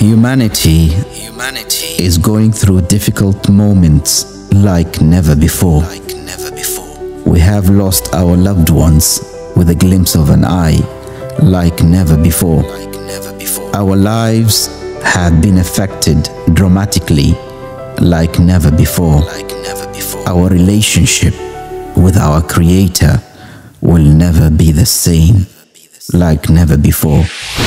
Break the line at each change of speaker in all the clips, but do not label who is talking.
Humanity is going through difficult moments like never before. We have lost our loved ones with a glimpse of an eye like never before. Our lives have been affected dramatically like never before. Our relationship with our Creator will never be the same like never before.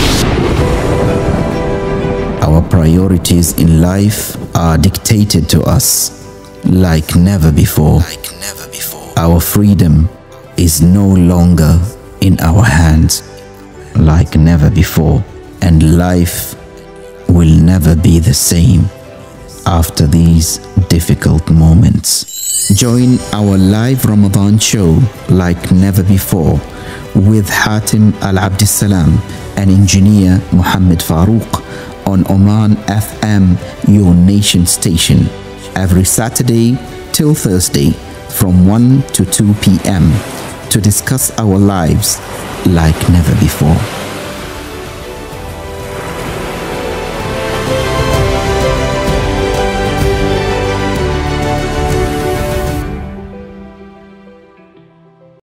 Our priorities in life are dictated to us like never before. Our freedom is no longer in our hands like never before. And life will never be the same after these difficult moments. Join our live Ramadan show like never before with Hatim Al-Abdissalam and engineer Muhammad Farouk on Oman FM, your nation station, every Saturday till Thursday from 1 to 2 p.m. to discuss our lives like never before.